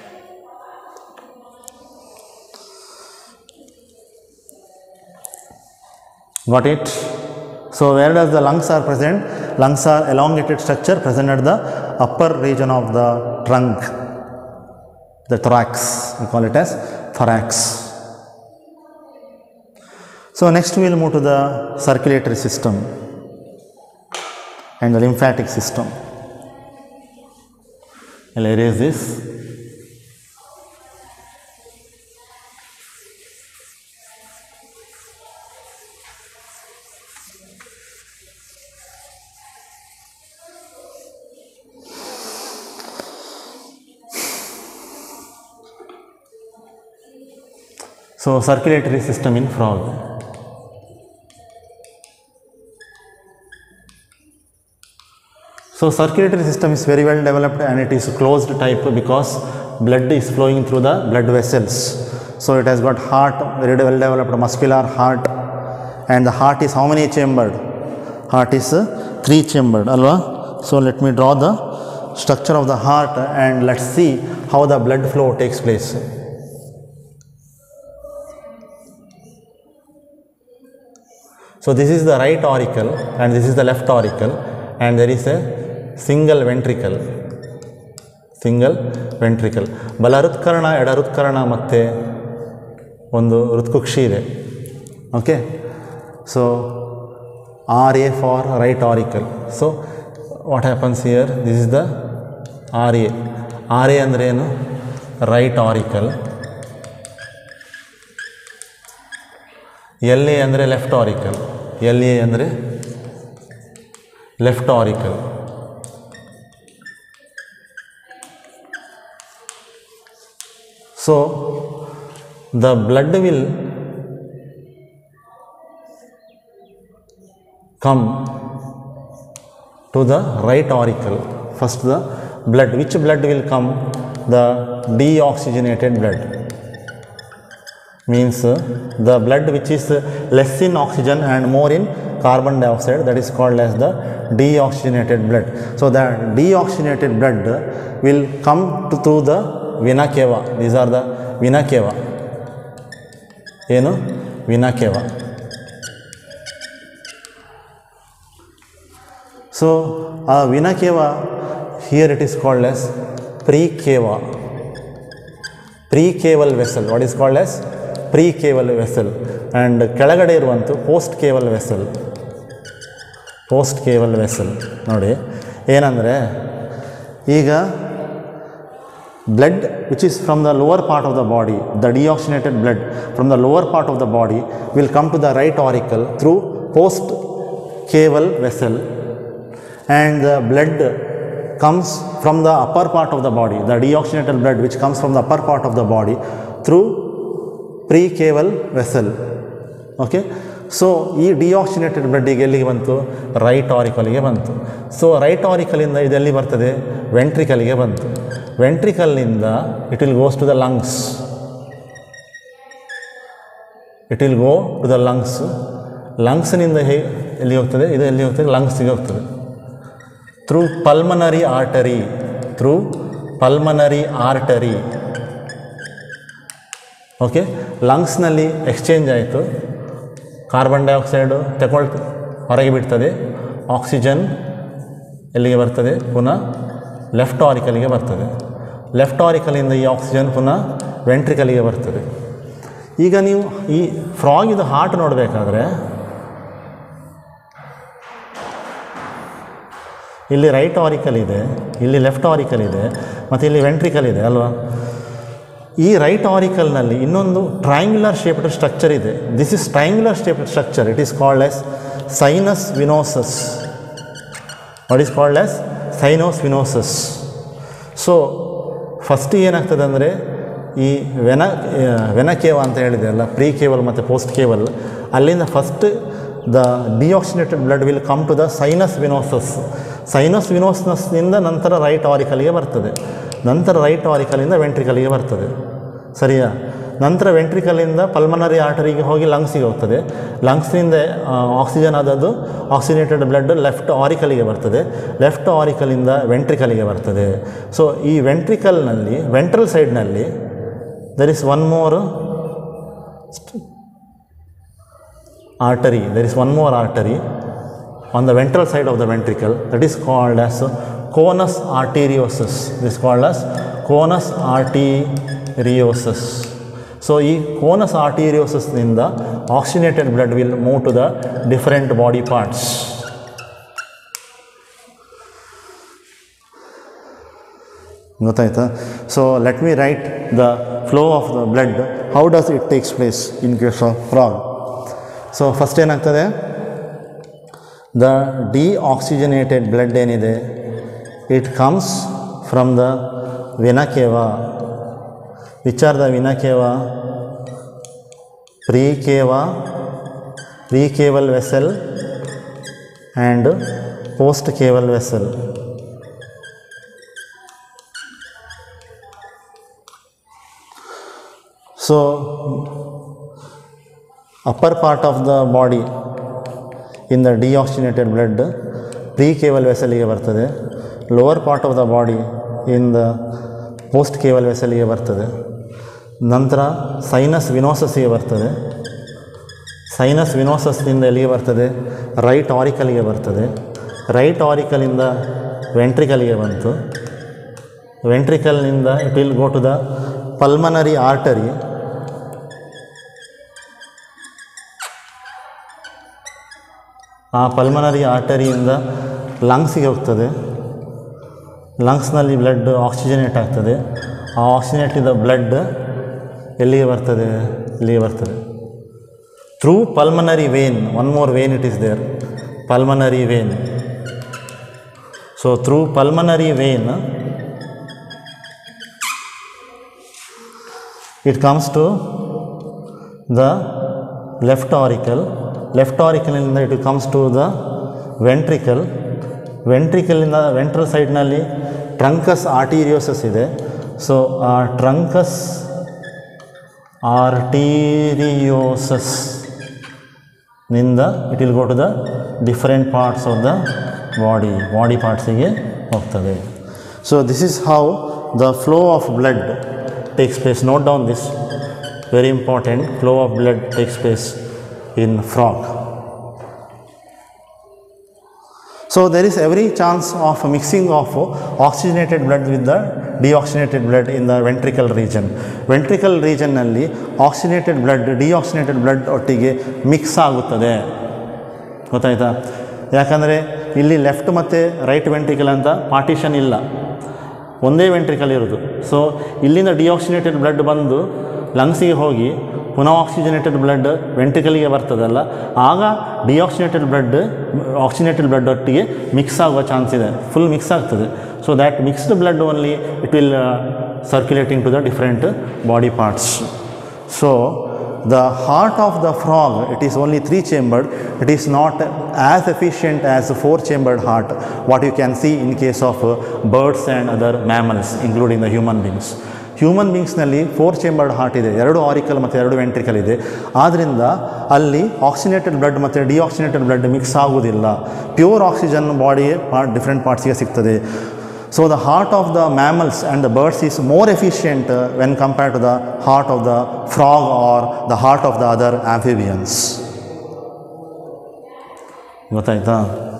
Got it? So where does the lungs are present? Lungs are elongated structure present at the upper region of the trunk, the thorax. We call it as thorax. So next we will move to the circulatory system and the lymphatic system. I'll erase this. So circulatory system in frog. So circulatory system is very well developed and it is closed type because blood is flowing through the blood vessels. So it has got heart, very well developed muscular heart, and the heart is how many chambered? Heart is uh, three chambered, alva. So let me draw the structure of the heart and let's see how the blood flow takes place. So this is the right auricle and this is the left auricle, and there is a single ventricle, single ventricle. ಬಲ ಹೃತ್ಕರ್ಣ, ಎಡ ಹೃತ್ಕರ್ಣ ಮತ್ತು ಒಂದು ಹೃತ್ಕುಕ್ಷಿ ಇದೆ. Okay, so R A for right auricle. So what happens here, this is the R A. R A ಅಂದರೆ ಏನು? Right auricle. L A ಅಂದರೆ left auricle. L A ಅಂದರೆ left auricle. So the blood will come to the right auricle. First the blood. Which blood will come? The deoxygenated blood. Means uh, the blood which is uh, less in oxygen and more in carbon dioxide, that is called as the deoxygenated blood. So the deoxygenated blood will come to, through the vena cava. These are the vena cava. ಏನು? vena cava. So a vena cava, here it is called as pre-cava. Pre-caval vessel. What is called as pre-caval vessel. And ಕೆಳಗಡೆ ಇರುವಂತ post caval vessel. post caval vessel. ನೋಡಿ ಏನಂದರೆ, ಈಗ blood which is from the lower part of the body, the deoxygenated blood from the lower part of the body will come to the right auricle through post caval vessel, and the blood comes from the upper part of the body, the deoxygenated blood which comes from the upper part of the body through pre-caval vessel. Okay, so ಈ ಡಿಆಕ್ಸಿನೇಟೆಡ್ blood ಈಗ ಎಲ್ಲಿಗೆ ಬಂತು? Right ಆರಿಕಲ್ಗೆ ಬಂತು. So right ಆರಿಕಲಿಂದ ಇದೆಲ್ಲಿ ಬರ್ತದೆ? ವೆಂಟ್ರಿಕಲ್ಗೆ ಬಂತು. ವೆಂಟ್ರಿಕಲ್ನಿಂದ it will goes to the lungs. It will go to the lungs. ಲಂಗ್ಸ್ನಿಂದ ಹೇಗೆ ಎಲ್ಲಿ ಹೋಗ್ತದೆ? ಇದು ಎಲ್ಲಿ ಹೋಗ್ತದೆ? ಲಂಗ್ಸ್ಗೆ ಹೋಗ್ತದೆ. Through pulmonary artery. Through pulmonary artery. Okay, ಲಂಗ್ಸ್ನಲ್ಲಿ ಎಕ್ಸ್ಚೇಂಜ್ ಆಯಿತು. ಕಾರ್ಬನ್ ಡೈಆಕ್ಸೈಡು ತಗೊಳ್ತು ಹೊರಗೆ ಬಿಡ್ತದೆ. ಆಕ್ಸಿಜನ್ ಎಲ್ಲಿಗೆ ಬರ್ತದೆ? ಪುನಃ ಲೆಫ್ಟ್ ಆರಿಕಲ್ಗೆ ಬರ್ತದೆ. ಲೆಫ್ಟ್ ಆರಿಕಲಿಂದ ಈ ಆಕ್ಸಿಜನ್ ಪುನಃ ವೆಂಟ್ರಿಕಲ್ಗೆ ಬರ್ತದೆ. ಈಗ ನೀವು ಈ ಫ್ರಾಗಿದು ಹಾರ್ಟ್ ನೋಡಬೇಕಾದ್ರೆ ಇಲ್ಲಿ ರೈಟ್ ಆರಿಕಲ್ ಇದೆ, ಇಲ್ಲಿ ಲೆಫ್ಟ್ ಆರಿಕಲ್ ಇದೆ, ಮತ್ತು ಇಲ್ಲಿ ವೆಂಟ್ರಿಕಲ್ ಇದೆ ಅಲ್ವಾ? ಈ ರೈಟ್ ಆರಿಕಲ್ನಲ್ಲಿ ಇನ್ನೊಂದು ಟ್ರಯಾಂಗ್ಯುಲರ್ ಶೇಪ್ಡ್ ಸ್ಟ್ರಕ್ಚರ್ ಇದೆ. This is triangular shaped structure. It is called as sinus venosus. What is called as sinus venosus. So first ಏನಾಗ್ತದೆ ಅಂದರೆ ಈ ವೆನ ವೆನ ಕೇವ ಅಂತ ಹೇಳಿದೆ ಅಲ್ಲ, ಪ್ರೀ ಕೇವಲ್ ಮತ್ತು ಪೋಸ್ಟ್ ಕೇವಲ್, ಅಲ್ಲಿಂದ first the deoxygenated blood will come to the sinus venosus. Sinus ವಿನೋಸಸ್ನಿಂದ ನಂತರ ರೈಟ್ ಆರಿಕಲ್ಗೆ ಬರ್ತದೆ, ನಂತರ ರೈಟ್ ಆರಿಕಲಿಂದ ವೆಂಟ್ರಿಕಲ್ಗೆ ಬರ್ತದೆ, ಸರಿಯಾ? ನಂತರ ವೆಂಟ್ರಿಕಲಿಂದ ಪಲ್ಮನರಿ ಆರ್ಟರಿಗೆ ಹೋಗಿ ಲಂಗ್ಸಿಗೆ ಹೋಗ್ತದೆ, ಲಂಗ್ಸ್ನಿಂದ ಆಕ್ಸಿಜನ್ ಆದದ್ದು ಆಕ್ಸಿನೇಟೆಡ್ ಬ್ಲಡ್ ಲೆಫ್ಟ್ ಆರಿಕಲಿಗೆ ಬರ್ತದೆ, ಲೆಫ್ಟ್ ಆರಿಕಲಿಂದ ವೆಂಟ್ರಿಕಲಿಗೆ ಬರ್ತದೆ. ಸೊ ಈ ವೆಂಟ್ರಿಕಲ್ನಲ್ಲಿ ವೆಂಟ್ರಲ್ ಸೈಡ್ನಲ್ಲಿ there is one more artery, there is one more artery on the ventral side of the ventricle, that is called as conus arteriosus. This is called as conus arteriosus. So ಈ conus arteriosus ನಿಂದ oxygenated blood will move to the different body parts. ಗೊತ್ತಾಯ್ತಾ? So let me write the flow of the blood, how does it takes place in case of frog. So first ಏನಾಗ್ತದೆ, the deoxygenated blood ಏನಿದೆ, it comes from the vena cava. Which are the vena cava? Pre cava, pre caval vessel and post caval vessel. So upper part of the body in the deoxygenated blood pre-caval vessel ಗೆ ಬರ್ತದೆ, lower part of the body in the post-caval vessel ಗೆ ಬರ್ತದೆ, ನಂತರ sinus ವಿನೋಸಸ್ಗೆ ಬರ್ತದೆ, sinus ವಿನೋಸಸ್ನಿಂದ ಎಲ್ಲಿಗೆ ಬರ್ತದೆ, right ಆರಿಕಲ್ಗೆ ಬರ್ತದೆ, right ಆರಿಕಲಿಂದ ವೆಂಟ್ರಿಕಲ್ಗೆ ಬಂತು, ವೆಂಟ್ರಿಕಲ್ನಿಂದ it will go to the pulmonary artery, ಆ ಪಲ್ಮನರಿ ಆರ್ಟರಿಯಿಂದ ಲಂಗ್ಸಿಗೆ ಹೋಗ್ತದೆ, ಲಂಗ್ಸ್ನಲ್ಲಿ ಬ್ಲಡ್ ಆಕ್ಸಿಜನೇಟ್ ಆಗ್ತದೆ, ಆ ಆಕ್ಸಿಜನೇಟ್ ಇದ್ದ ಬ್ಲಡ್ ಎಲ್ಲಿಗೆ ಬರ್ತದೆ, ಇಲ್ಲಿಗೆ ಬರ್ತದೆ through pulmonary vein. One more vein it is there, pulmonary vein. So through pulmonary vein it comes to the left auricle, left auricle ಇಂದ it comes to the ventricle, ventricle ಇಂದ ventral side ನಲ್ಲಿ truncus arteriosus ಇದೆ. So ಆ truncus arteriosus ನಿಂದ it will go to the different parts of the body, body partsಗೆ ಹೋಗ್ತದೆ. So this is how the flow of blood takes place. Note down this, very important, flow of blood takes place in frog. So there is every chance of mixing of oxygenated blood with the deoxygenated blood in the ventricle region. Ventricle region ನಲ್ಲಿ oxygenated blood deoxygenated blood ಒಟ್ಟಿಗೆ mix ಆಗುತ್ತದೆ, ಗೊತ್ತಾಯ್ತಾ? ಯಾಕಂದರೆ ಇಲ್ಲಿ left ಮತ್ತು right ventricle ಅಂತ partition ಇಲ್ಲ, ಒಂದೇ ವೆಂಟ್ರಿಕಲ್ ಇರೋದು. ಸೊ ಇಲ್ಲಿಂದ ಡಿಆಕ್ಸಿನೇಟೆಡ್ ಬ್ಲಡ್ ಬಂದು ಲಂಗ್ಸಿಗೆ ಹೋಗಿ ಪುನಃ ಆಕ್ಸಿಜನೇಟೆಡ್ ಬ್ಲಡ್ ವೆಂಟ್ರಿಕಲಿಗೆ ಬರ್ತದಲ್ಲ, ಆಗ ಡಿಆಕ್ಸಿನೇಟೆಡ್ ಬ್ಲಡ್ ಆಕ್ಸಿನೇಟೆಡ್ ಬ್ಲಡ್ ಒಟ್ಟಿಗೆ ಮಿಕ್ಸ್ ಆಗುವ ಚಾನ್ಸ್ ಇದೆ, ಫುಲ್ ಮಿಕ್ಸ್ ಆಗ್ತದೆ. So that mixed blood only it will circulating to the different body parts. So the heart of the frog, it is only three chambered, it is not as efficient as a four chambered heart what you can see in case of uh, birds and other mammals including the human beings. Human ಬೀಂಗ್ಸ್ನಲ್ಲಿ four chambered heart ಇದೆ, ಎರಡು auricle ಮತ್ತು ಎರಡು ventricle ಇದೆ, ಆದ್ದರಿಂದ ಅಲ್ಲಿ oxygenated blood ಮತ್ತು deoxygenated blood mix ಆಗುವುದಿಲ್ಲ, ಪ್ಯೂರ್ ಆಕ್ಸಿಜನ್ ಬಾಡಿಗೆ ಪಾರ್ಟ್ ಡಿಫ್ರೆಂಟ್ ಪಾರ್ಟ್ಸ್ಗೆ ಸಿಗ್ತದೆ. So the heart of the mammals and the birds is more efficient uh, when compared to the heart of the frog or the heart of the other amphibians. ಗೊತ್ತಾಯ್ತಾ?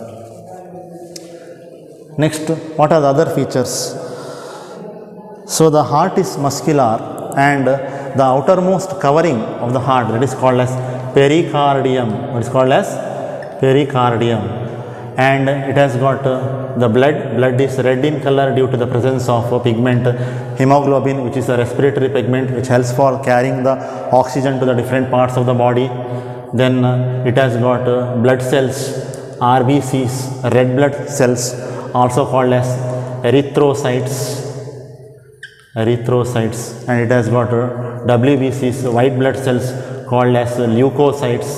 Next, what are the other features? So the heart is muscular and the outermost covering of the heart, that is called as pericardium. What is called as pericardium. And it has got uh, the blood, blood is red in color due to the presence of a pigment hemoglobin, which is a respiratory pigment which helps for carrying the oxygen to the different parts of the body. Then uh, it has got uh, blood cells, R B Cs, red blood cells, also called as erythrocytes, erythrocytes, and it has got uh, W B Cs, white blood cells called as uh, leukocytes,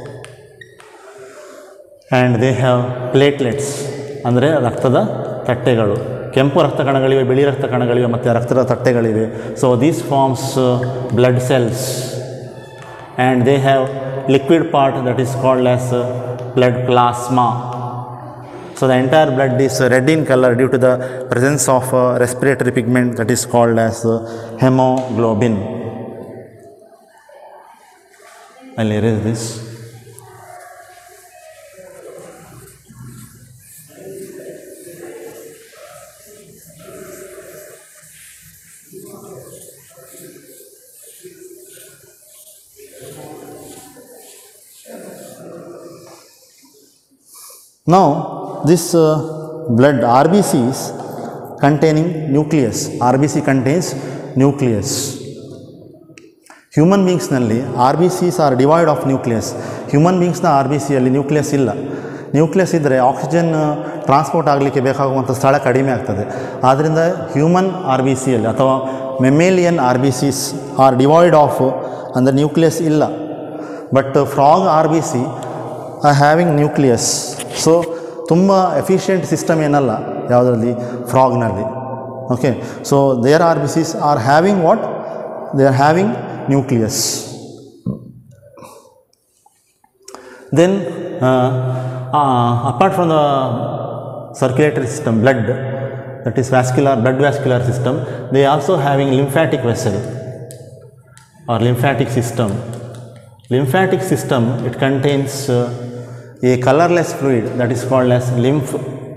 and they have platelets ಅಂದರೆ ರಕ್ತದ ತಟ್ಟೆಗಳು. ಕೆಂಪು ರಕ್ತ ಕಣಗಳಿವೆ, ಬಿಳಿ ರಕ್ತ ಕಣಗಳಿವೆ ಮತ್ತು ರಕ್ತದ ತಟ್ಟೆಗಳಿವೆ. So these forms blood cells, and they have liquid part that is called as uh, blood plasma. So the entire blood is red in color due to the presence of uh, respiratory pigment that is called as uh, hemoglobin. I'll erase this. Now this uh, blood R B Cs containing nucleus, R B C contains nucleus. Human beings nalli R B Cs are devoid of nucleus. Human beings na R B C alli nucleus illa. Nucleus ಇದ್ದರೆ oxygen transport ಆಗಲಿಕ್ಕೆ ಬೇಕಾಗುವಂಥ ಸ್ಥಳ ಕಡಿಮೆ ಆಗ್ತದೆ. ಆದ್ದರಿಂದ human R B ಸಿಯಲ್ಲಿ ಅಥವಾ mammalian R B Cs are devoid of ಅಂದರೆ ನ್ಯೂಕ್ಲಿಯಸ್ ಇಲ್ಲ. But frog R B C are having nucleus. So ತುಂಬ ಎಫಿಷಿಯೆಂಟ್ ಸಿಸ್ಟಮ್ ಏನಲ್ಲ ಯಾವುದರಲ್ಲಿ, ಫ್ರಾಗ್ನಲ್ಲಿ. Okay, so there R B Cs are having what, they are having nucleus. Then uh, apart from the circulatory system, blood, that is vascular, blood vascular system, they also having lymphatic vessel or lymphatic system. Lymphatic system, it contains uh, a colorless fluid that is called as lymph.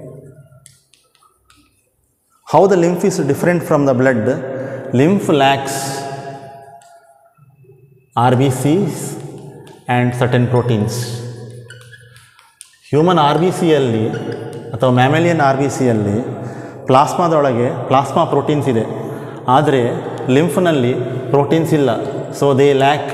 How the lymph is different from the blood? Lymph lacks R B Cs and certain proteins. Human R B ಸಿಯಲ್ಲಿ ಅಥವಾ ಮ್ಯಾಮೆಲಿಯನ್ R B ಸಿಯಲ್ಲಿ ಪ್ಲಾಸ್ಮಾದೊಳಗೆ plasma proteins ಇದೆ, ಆದರೆ ಲಿಂಫ್ನಲ್ಲಿ proteins ಇಲ್ಲ. So they lack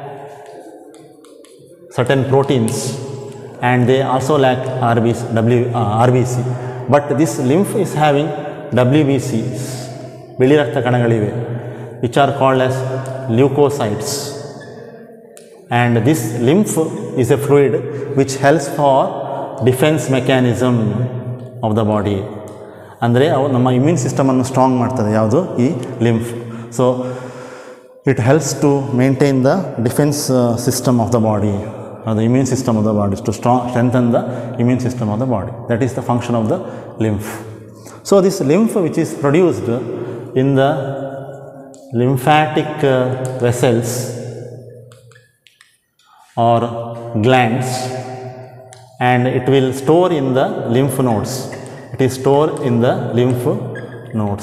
certain proteins and they also lack R B W R B C. But this lymph is having W B Cs, ಬಿಳಿ ರಕ್ತ ಕಣಗಳಿವೆ, which are called as leucocytes. And this lymph is a fluid which helps for defense mechanism of the body. ಅಂದರೆ ಅವು ನಮ್ಮ immune ಸಿಸ್ಟಮನ್ನು strong ಮಾಡ್ತದೆ, ಯಾವುದು ಈ lymph. So it helps to maintain the defence system of the body, the immune system of the body, to strong, strengthen the immune system of the body. That is the function of the lymph. So this lymph which is produced in the lymphatic uh, vessels or glands, and it will store in the lymph nodes. It is stored in the lymph nodes.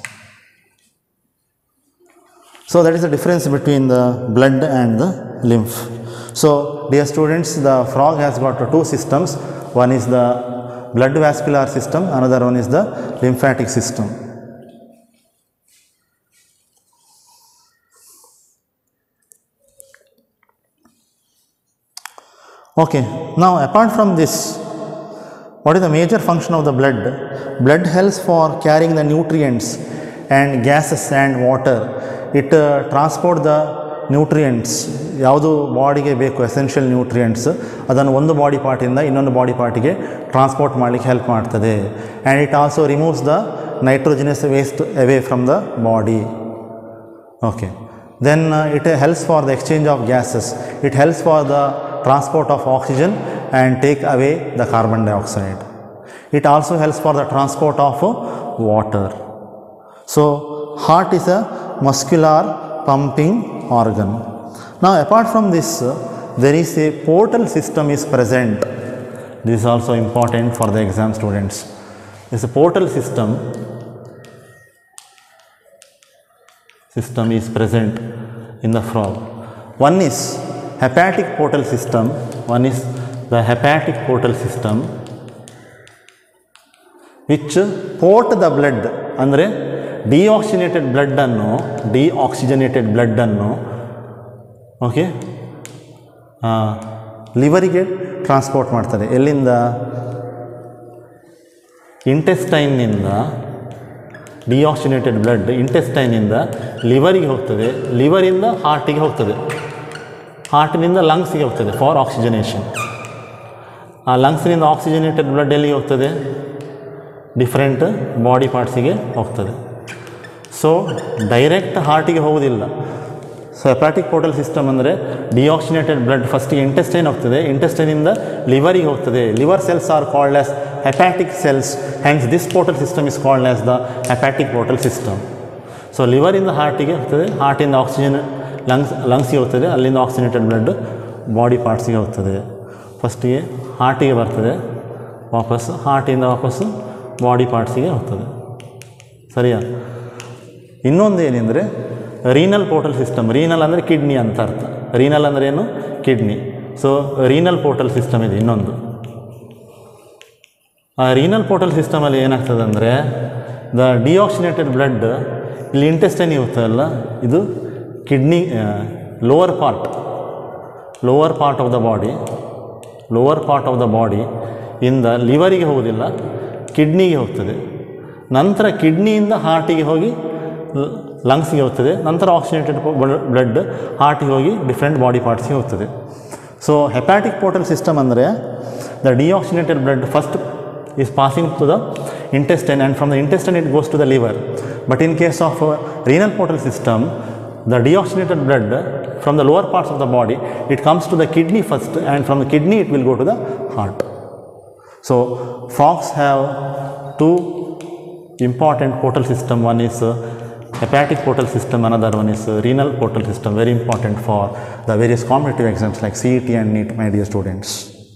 So that is the difference between the blood and the lymph. So dear students, the frog has got two systems. One is the blood vascular system, another one is the lymphatic system. Okay, now apart from this, what is the major function of the blood? Blood helps for carrying the nutrients and gases and water. It uh, transport the nutrients, ಯಾವುದು ಬಾಡಿಗೆ ಬೇಕು essential nutrients, ಅದನ್ನು ಒಂದು body ಪಾರ್ಟಿಂದ ಇನ್ನೊಂದು body ಪಾರ್ಟಿಗೆ transport ಮಾಡಲಿಕ್ಕೆ help ಮಾಡ್ತದೆ. And it also removes the nitrogenous waste away from the body. Okay, then it helps for the exchange of gases. It helps for the transport of oxygen and take away the carbon dioxide. It also helps for the transport of water. So heart is a muscular pumping organ. Now apart from this, there is a portal system is present. This is also important for the exam students. This is a portal system system is present in the frog. One is hepatic portal system, one is the hepatic portal system which port the blood, ಅಂದರೆ deoxygenated blood ಅನ್ನು deoxygenated blood ಅನ್ನು okay ಲಿವರಿಗೆ transport ಮಾಡ್ತಾರೆ. ಎಲ್ಲಿಂದ? ಇಂಟೆಸ್ಟೈನ್ನಿಂದ deoxygenated blood ಇಂಟೆಸ್ಟೈನಿಂದ ಲಿವರಿಗೆ ಹೋಗ್ತದೆ, ಲಿವರಿಂದ ಹಾರ್ಟಿಗೆ ಹೋಗ್ತದೆ, ಹಾರ್ಟಿನಿಂದ ಲಂಗ್ಸಿಗೆ ಹೋಗ್ತದೆ ಫಾರ್ ಆಕ್ಸಿಜನೇಷನ್. ಆ ಲಂಗ್ಸ್ನಿಂದ ಆಕ್ಸಿಜನೇಟೆಡ್ ಬ್ಲಡ್ ಎಲ್ಲಿಗೆ ಹೋಗ್ತದೆ? ಡಿಫ್ರೆಂಟ್ ಬಾಡಿ ಪಾರ್ಟ್ಸಿಗೆ ಹೋಗ್ತದೆ. ಸೊ ಡೈರೆಕ್ಟ್ ಹಾರ್ಟಿಗೆ ಹೋಗೋದಿಲ್ಲ. ಸೊ ಹೆಪಾಟಿಕ್ ಪೋರ್ಟಲ್ ಸಿಸ್ಟಮ್ ಅಂದರೆ ಡಿಆಕ್ಸಿಜನೇಟೆಡ್ ಬ್ಲಡ್ ಫಸ್ಟಿಗೆ ಇಂಟೆಸ್ಟೈನ್ ಹೋಗ್ತದೆ, ಇಂಟೆಸ್ಟೈನಿಂದ ಲಿವರಿಗೆ ಹೋಗ್ತದೆ. Liver cells are called as hepatic cells, hence this portal system is called as the hepatic portal system. So ಲಿವರಿಂದ ಹಾರ್ಟಿಗೆ ಹೋಗ್ತದೆ, ಹಾರ್ಟಿಂದ ಆಕ್ಸಿಜನ್ ಲಂಗ್ಸ್ ಲಂಗ್ಸಿಗೆ ಹೋಗ್ತದೆ, ಅಲ್ಲಿಂದ ಆಕ್ಸಿಜನೇಟೆಡ್ ಬ್ಲಡ್ ಬಾಡಿ ಪಾರ್ಟ್ಸಿಗೆ ಹೋಗ್ತದೆ. ಫಸ್ಟಿಗೆ ಹಾರ್ಟಿಗೆ ಬರ್ತದೆ, ವಾಪಸ್ಸು ಹಾರ್ಟಿಂದ ವಾಪಸ್ಸು ಬಾಡಿ ಪಾರ್ಟ್ಸಿಗೆ ಹೋಗ್ತದೆ. ಸರಿಯಾ? ಇನ್ನೊಂದು ಏನೆಂದರೆ ರೀನಲ್ ಪೋರ್ಟಲ್ ಸಿಸ್ಟಮ್. ರೀನಲ್ ಅಂದರೆ ಕಿಡ್ನಿ ಅಂತ ಅರ್ಥ. ರೀನಲ್ ಅಂದರೆ ಏನು? Kidney. So renal portal system ಇದೆ ಇನ್ನೊಂದು. ಆ ರೀನಲ್ ಪೋರ್ಟಲ್ ಸಿಸ್ಟಮಲ್ಲಿ ಏನಾಗ್ತದೆ ಅಂದರೆ ದ ಡಿಆಕ್ಸಿಜನೇಟೆಡ್ ಬ್ಲಡ್ ಇಲ್ಲಿ ಇಂಟೆಸ್ಟೈನಿಗೆ ಹೋಗ್ತದಲ್ಲ, ಇದು kidney lower part lower part of the body lower part of the body ಇಂದ ಲಿವರಿಗೆ ಹೋಗೋದಿಲ್ಲ, ಕಿಡ್ನಿಗೆ ಹೋಗ್ತದೆ. ನಂತರ ಕಿಡ್ನಿಯಿಂದ ಹಾರ್ಟಿಗೆ ಹೋಗಿ ಲಂಗ್ಸ್ಗೆ ಹೋಗ್ತದೆ. ನಂತರ ಆಕ್ಸಿಜನೇಟೆಡ್ ಬ್ಲಡ್ ಹಾರ್ಟಿಗೆ ಹೋಗಿ ಡಿಫ್ರೆಂಟ್ ಬಾಡಿ ಪಾರ್ಟ್ಸ್ಗೆ ಹೋಗ್ತದೆ. ಸೊ ಹೆಪಾಟಿಕ್ ಪೋರ್ಟಲ್ ಸಿಸ್ಟಮ್ ಅಂದರೆ the deoxygenated blood first is passing to the intestine, and from the intestine it goes to the liver. But in case of uh, renal portal system, the deoxygenated blood from the lower parts of the body, it comes to the kidney first, and from the kidney it will go to the heart. So frogs have two important portal system. One is uh, hepatic portal system, another one is uh, renal portal system, very important for the various competitive exams like C E T and NEET, my dear students.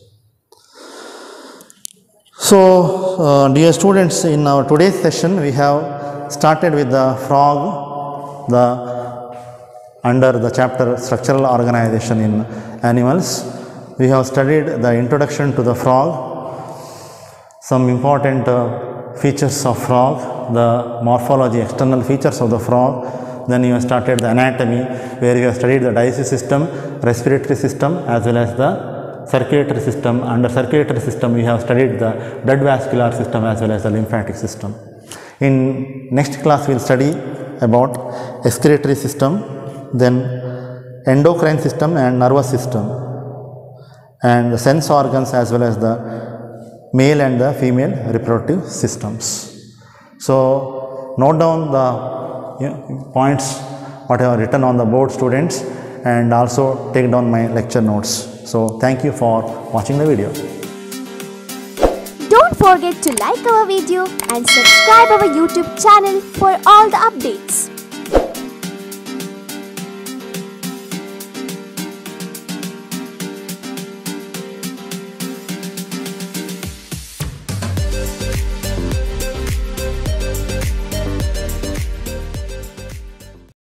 So uh, dear students, in our today's session we have started with the frog, the under the chapter structural organization in animals. We have studied the introduction to the frog, some important uh, features of frog, the morphology, external features of the frog. Then you have started the anatomy, where you have studied the digestive system, respiratory system, as well as the circulatory system. Under circulatory system we have studied the blood vascular system as well as the lymphatic system. In next class we will study about excretory system, then endocrine system and nervous system, and the sense organs as well as the male and the female reproductive systems. So note down the you know, points what I have written on the board, students, and also take down my lecture notes. So thank you for watching the video. Don't forget to like our video and subscribe our YouTube channel for all the updates.